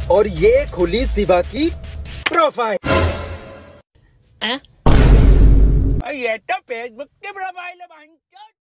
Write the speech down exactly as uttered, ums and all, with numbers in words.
और ये खुली शिवा की प्रोफाइल। ये तो फेसबुक की प्रोफाइल है।